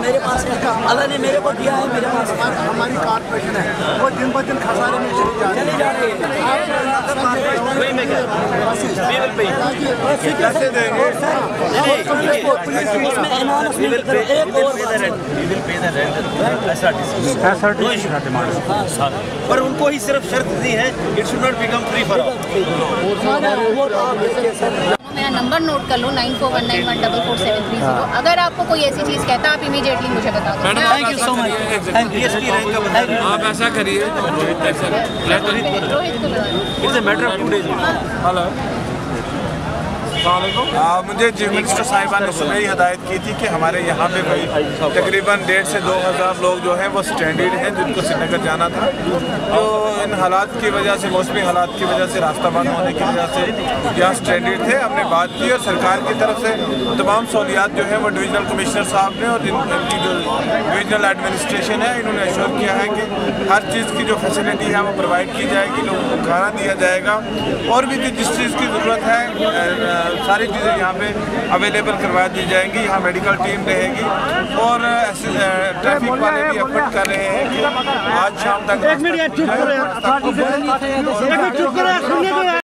मेरे पास है, अल्लाह ने मेरे को दिया है, मेरे पास हमारी कॉर्पोरेशन है वो दिन ब दिन खसारे में चली जा रही है। कैसे देंगे? पर उनको ही सिर्फ शर्त दी है, it should not become free for all. मेरा नंबर नोट कर लो 9419144730। अगर आपको कोई ऐसी चीज़ कहता है आप इमीडिएटली मुझे बता दो। Thank you so much. आप ऐसा करिए, मुझे चीफ मिनिस्टर साहिबा ने सुबह ही हदायत की थी कि हमारे यहाँ पे कोई तकरीबन 1,500 से 2,000 लोग जो हैं वो स्टैंडर्ड हैं जिनको श्रीनगर जाना था। तो इन हालात की वजह से, मौसमी हालात की वजह से, रास्ता बंद होने की वजह से यहाँ स्टैंडर्ड थे। हमने बात की और सरकार की तरफ से तमाम सहूलियात जो है वो डिविजनल कमिश्नर साहब ने और इनकी जो डिविजनल एडमिनिस्ट्रेशन है इन्होंने एश्योर किया है कि हर चीज़ की जो फैसिलिटी है वो प्रोवाइड की जाएगी, लोगों को खाना दिया जाएगा और भी जिस चीज़ की ज़रूरत है सारी चीज़ें यहाँ पे अवेलेबल करवा दी जाएंगी। यहाँ मेडिकल टीम रहेगी और ट्रैफिक वाले भी एफर्ट कर रहे हैं कि आज शाम तक